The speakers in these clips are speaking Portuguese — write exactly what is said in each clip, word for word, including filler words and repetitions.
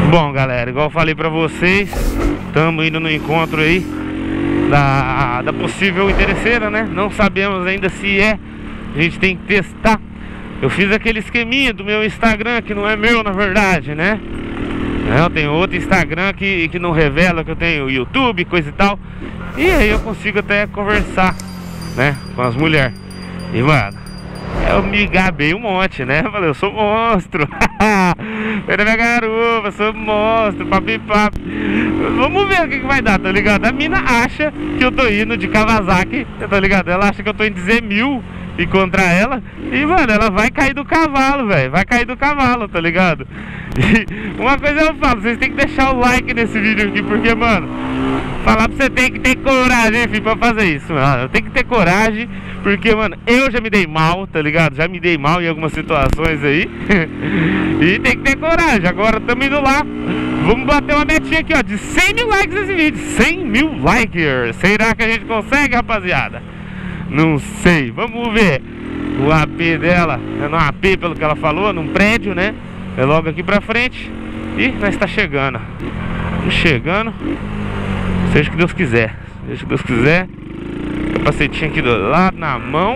Bom, galera, igual eu falei pra vocês, estamos indo no encontro aí da, da possível interesseira, né? Não sabemos ainda se é, a gente tem que testar. Eu fiz aquele esqueminha do meu Instagram, que não é meu na verdade, né? Eu tenho outro Instagram que, que não revela que eu tenho YouTube, coisa e tal. E aí eu consigo até conversar, né, com as mulheres. E mano, eu me gabei um monte, né? Eu falei, eu sou monstro. Pera minha garupa, sou monstro, papi papi. Vamos ver o que, que vai dar, tá ligado? A mina acha que eu tô indo de Kawasaki, tá ligado? Ela acha que eu tô indo dizer mil encontrar ela. E mano, ela vai cair do cavalo, velho. Vai cair do cavalo, tá ligado? E uma coisa eu falo, vocês tem que deixar o like nesse vídeo aqui, porque mano, falar pra você tem que ter coragem, filho, pra fazer isso, mano. Eu tenho que ter coragem, porque, mano, eu já me dei mal, tá ligado? Já me dei mal em algumas situações aí. E tem que ter coragem. Agora estamos indo lá. Vamos bater uma metinha aqui, ó, de cem mil likes nesse vídeo. cem mil likers. Será que a gente consegue, rapaziada? Não sei. Vamos ver. O A P dela é no A P, pelo que ela falou, num prédio, né? É logo aqui pra frente. E nós está chegando. Estamos chegando. Seja o que Deus quiser. Seja o que Deus quiser. Capacetinho aqui do lado, na mão.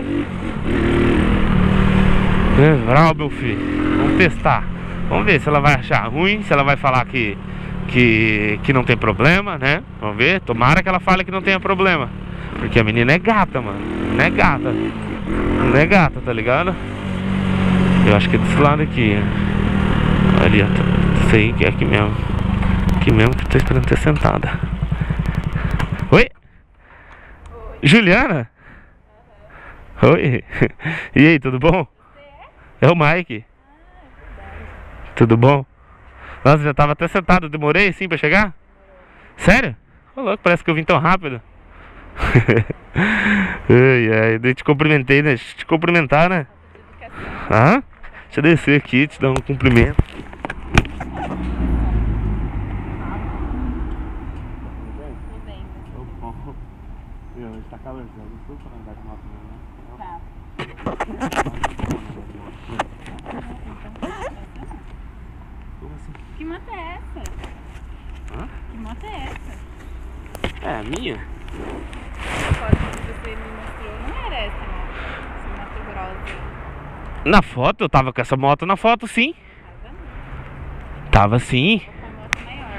Vral, meu filho. Vamos testar. Vamos ver se ela vai achar ruim. Se ela vai falar que, que, que não tem problema, né? Vamos ver. Tomara que ela fale que não tenha problema. Porque a menina é gata, mano. Não é gata. Não é gata, tá ligado? Eu acho que é desse lado aqui. Ali, ó. Isso aí que é aqui mesmo. Aqui mesmo que eu tô esperando ter sentada. Oi? Oi. Juliana? Uhum. Oi. E aí, tudo bom? É? É o Mike. Ah, é tudo bom? Nossa, já tava até sentado. Demorei assim pra chegar? Sério? Ô, louco, parece que eu vim tão rápido. Ai, ai, daí te cumprimentei, né? Deixa eu te cumprimentar, né? Ah? Deixa eu descer aqui, te dar um cumprimento. Tá calor, já gostou pra andar de moto mesmo, né? Tá. Como assim? Que moto é essa? Hã? Que moto é essa? É a minha? A foto que você me mostrou não era essa moto, essa moto rosa. Na foto? Eu tava com essa moto na foto, sim. Tava não. Tava sim. Com a moto maior.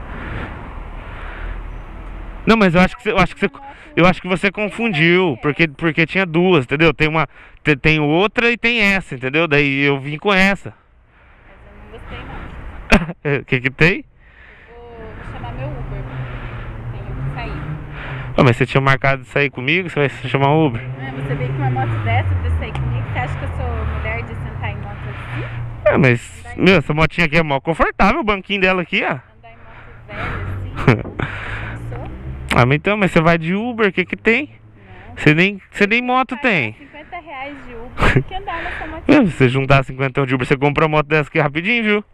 Não, mas eu acho que você, eu acho que você, eu acho que você confundiu, porque, porque tinha duas, entendeu? Tem uma, tem, tem outra e tem essa, entendeu? Daí eu vim com essa. Mas eu não gostei não. O que que tem? Eu vou, vou chamar meu Uber. Tenho que sair. Ah, mas você tinha marcado de sair comigo, você vai chamar o Uber? Ah, você veio com uma moto dessa pra sair comigo? Você acha que eu sou mulher de sentar em moto assim? É, mas, meu, essa motinha aqui é mó confortável, o banquinho dela aqui, ó. Andar em moto velha assim? Sou? Ah, mas então, mas você vai de Uber, o que que tem? Não. Você nem, você nem moto tem. cinquenta reais de Uber, tem que andar nessa moto. É, se você juntar cinquenta de Uber, você compra uma moto dessa aqui rapidinho, viu?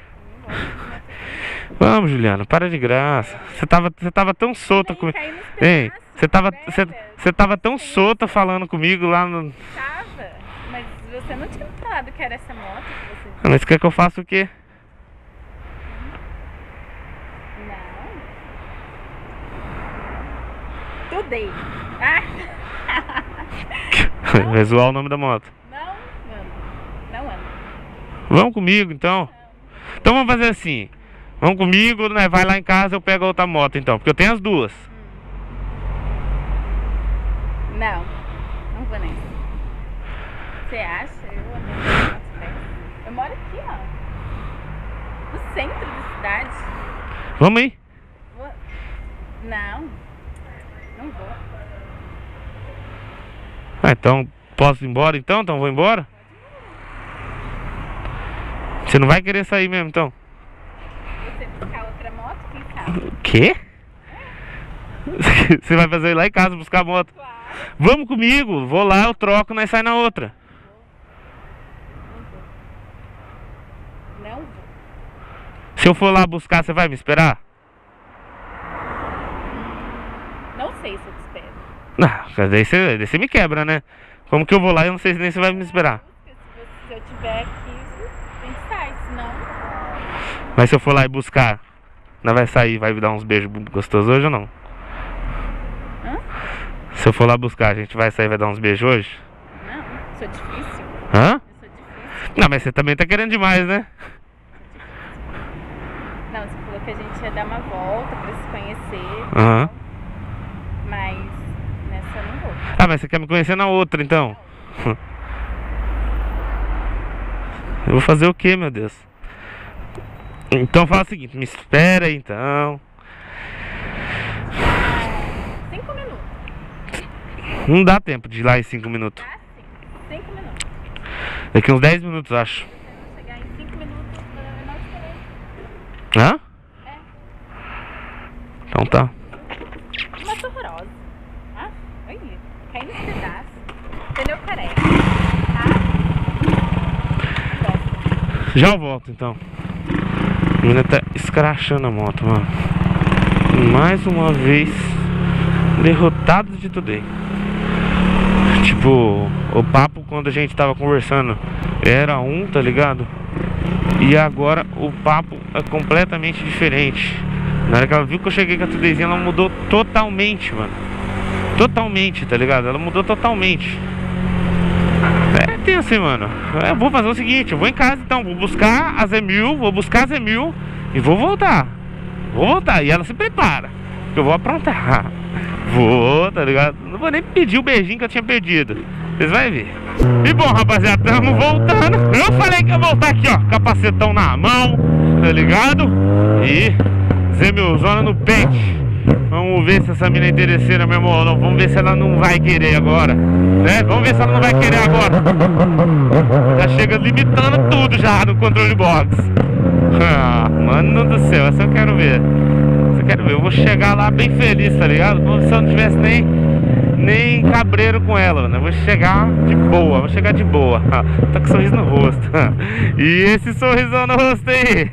Vamos, Juliana, para de graça. Você tava, você tava tão solta comigo. Ei, você tava, você, você tava tão solta falando comigo lá no... Tava, mas você não tinha falado que era essa moto que você... Ah, mas quer que eu faça o quê? Não. Tudei. Ah. Vai zoar o nome da moto. Não, ando. Não ando. Vamos comigo, então. Então vamos fazer assim. Vamos comigo, né? Vai lá em casa, eu pego a outra moto, então. Porque eu tenho as duas. Hum. Não. Não vou nessa. Você acha? Eu ando de moto dessa. Eu moro aqui, ó. No centro da cidade. Vamos aí. Vou... Não. Não vou. Ah, então posso ir embora então? Então vou embora? Você não vai querer sair mesmo, então? Você buscar outra moto, quem sabe? O quê? Você vai fazer ir lá em casa buscar a moto? Claro. Vamos comigo, vou lá, eu troco, nós sai na outra. Não vou. Se eu for lá buscar, você vai me esperar? Não sei se eu te espero. Não, daí você, daí você me quebra, né? Como que eu vou lá e eu não sei nem se vai me esperar? Se eu tiver aqui, a gente sai, senão... Mas se eu for lá e buscar, não vai sair, vai dar uns beijos gostosos hoje ou não? Hã? Se eu for lá buscar, a gente vai sair e vai dar uns beijos hoje? Não, sou difícil. Hã? Eu sou difícil. Não, mas você também tá querendo demais, né? Não, você falou que a gente ia dar uma volta pra se conhecer. Aham. Mas nessa eu não vou. Ah, mas você quer me conhecer na outra, então? Eu vou fazer o quê, meu Deus? Então fala o seguinte, me espera aí, então. Cinco minutos. Não dá tempo de ir lá em cinco minutos. Ah, sim. Cinco minutos. Daqui uns dez minutos, acho. Se eu não chegar em cinco minutos, eu não esperei. Hã? É. Então tá. Uma horrorosa. Ah, olha. Cai nos pedaços. Pneu careca. Tá? Gosto. Já eu volto, então. A menina tá escrachando a moto, mano. Mais uma vez derrotado de tudo aí. Tipo, o papo quando a gente tava conversando era um, tá ligado? E agora o papo é completamente diferente. Na hora que ela viu que eu cheguei com a Tudezinha, ela mudou totalmente, mano. Totalmente, tá ligado? Ela mudou totalmente. É tenso, hein, mano. Eu vou fazer o seguinte, eu vou em casa então, vou buscar a Z mil, vou buscar a Z mil e vou voltar. Vou voltar, e ela se prepara, que eu vou aprontar. Vou, tá ligado? Não vou nem pedir o beijinho que eu tinha pedido. Vocês vão ver. E bom, rapaziada, estamos voltando. Eu falei que ia voltar aqui, ó, capacetão na mão, tá ligado? E Z mil zona no pente. Vamos ver se essa mina é interesseira mesmo ou não. Vamos ver se ela não vai querer agora, né? Vamos ver se ela não vai querer agora. Já chega limitando tudo já no controle box. Ah, mano do céu, essa eu quero ver. Essa eu quero ver. Eu vou chegar lá bem feliz, tá ligado? Como se eu não tivesse nem, nem cabreiro com ela, né? Eu vou chegar de boa, vou chegar de boa. Tá com sorriso no rosto. E esse sorrisão no rosto aí.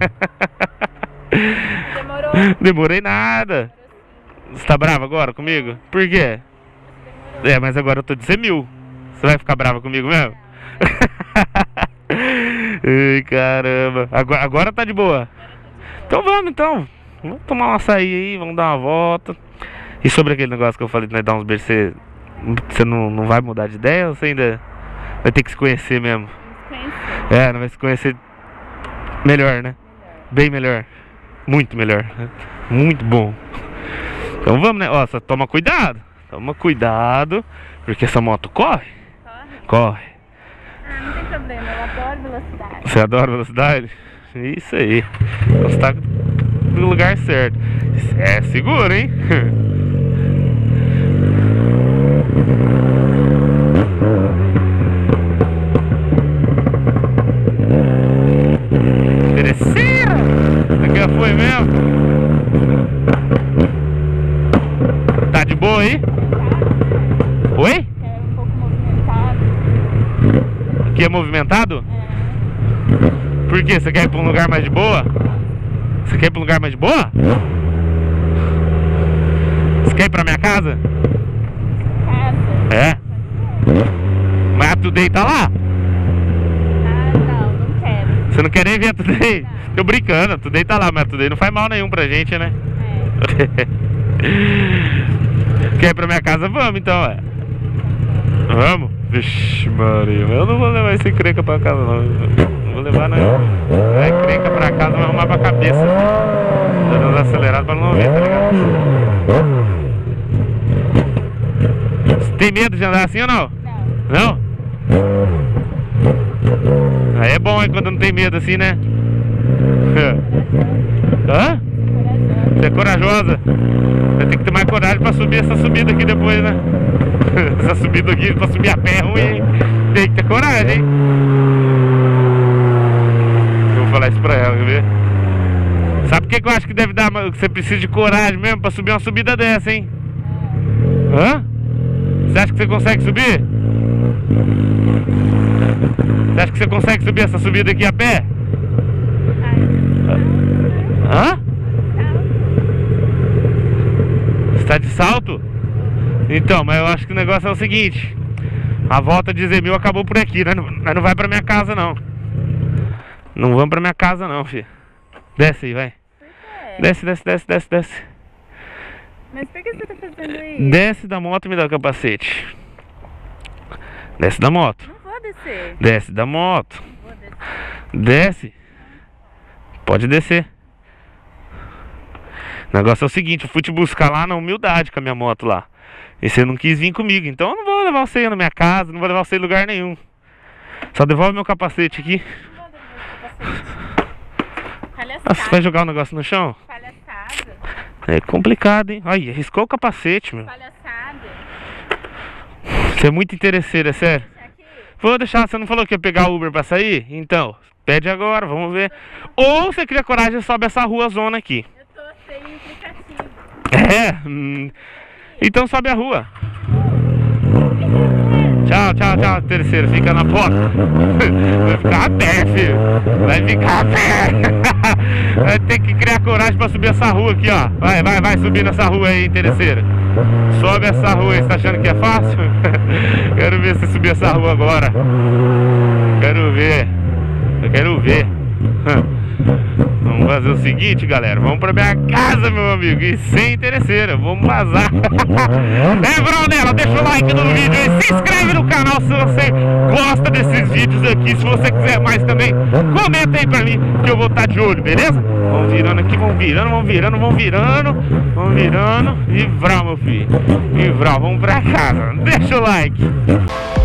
Demorou. Demorei nada. Você tá brava agora comigo? Por quê? É, mas agora eu tô de Z mil. Você vai ficar brava comigo mesmo? Ai, caramba. Agora, agora tá de boa. Então vamos então. Vamos tomar um açaí aí, vamos dar uma volta. E sobre aquele negócio que eu falei de nós dar uns beijos, você, você não, não vai mudar de ideia ou você ainda vai ter que se conhecer mesmo? Conheci. É, não vai se conhecer melhor, né? Bem melhor. Muito melhor. Muito bom. Então vamos, né? Ó, só toma cuidado. Toma cuidado. Porque essa moto corre. Corre? Corre. Ah, não tem problema. Eu adoro velocidade. Você adora velocidade? Isso aí. Então você tá no lugar certo. É seguro, hein? Interesseira! Já foi mesmo? Tá de boa aí? Oi? É um pouco movimentado. Aqui é movimentado? É. Por quê? Você quer ir pra um lugar mais de boa? Você quer ir pra um lugar mais de boa? Você quer ir pra minha casa? Casa. É? Mas a Today tá lá? Ah, não, não quero. Você não quer nem ver a Today? Tô brincando, a Today tá lá, mas a Today não faz mal nenhum pra gente, né? É. Quer ir pra minha casa? Vamos então, ué. Vamos? Vixe, Maria, eu não vou levar esse encrenca pra casa, não. Não vou levar, não. É encrenca pra casa, vai arrumar pra cabeça. Dando acelerado pra não ver, tá ligado? Você tem medo de andar assim ou não? Não. Não? Aí é bom, hein, quando não tem medo assim, né? Hã? Corajosa. Você é corajosa? Vai ter que ter mais coragem pra subir essa subida aqui depois, né? Essa subida aqui pra subir a pé é ruim, hein? Tem que ter coragem, hein? Eu vou falar isso pra ela, quer ver? Sabe por que que eu acho que deve dar? Que você precisa de coragem mesmo pra subir uma subida dessa, hein? Hã? Você acha que você consegue subir? Você acha que você consegue subir essa subida aqui a pé? Hã? Você tá de salto? Então, mas eu acho que o negócio é o seguinte: a volta de Z mil acabou por aqui, né? Nós não vai pra minha casa, não. Não vamos pra minha casa, não, filho. Desce aí, vai. Por quê? Desce, desce, desce, desce, desce. Mas por que você tá fazendo isso? Desce da moto e me dá o capacete. Desce da moto. Não vou descer. Desce da moto. Não vou descer. Desce. Pode descer. O negócio é o seguinte, eu fui te buscar lá na humildade com a minha moto lá. E você não quis vir comigo, então eu não vou levar você na minha casa, não vou levar você em lugar nenhum. Só devolve meu capacete aqui. Não vou devolver o capacete. Palhaçada. Ah, você vai jogar o negócio no chão? Palhaçada. É complicado, hein? Ai, arriscou o capacete, meu. Palhaçada. Você é muito interesseiro, é sério. Deixa aqui. Vou deixar, você não falou que ia pegar o Uber pra sair? Então, pede agora, vamos ver. Ou você cria coragem e sobe essa rua zona aqui. Eu tô sem aplicativo. É, hum, então sobe a rua. Tchau, tchau, tchau, terceiro, fica na porta. Vai ficar a pé, filho. Vai ficar a pé. Vai ter que criar coragem pra subir essa rua aqui, ó. Vai, vai, vai subir nessa rua aí, terceiro. Sobe essa rua aí, você tá achando que é fácil? Quero ver você subir essa rua agora. Quero ver. Eu quero ver. Vamos fazer o seguinte, galera. Vamos pra minha casa, meu amigo. E sem interesseira, vamos vazar. É, Braunella, deixa o like no vídeo e se inscreve no canal se você gosta desses vídeos aqui. Se você quiser mais também, comenta aí pra mim que eu vou estar de olho, beleza? Vamos virando aqui, vamos virando, vamos virando, vamos virando. Vamos virando. E vrau, meu filho. E vrau, vamos pra casa. Deixa o like.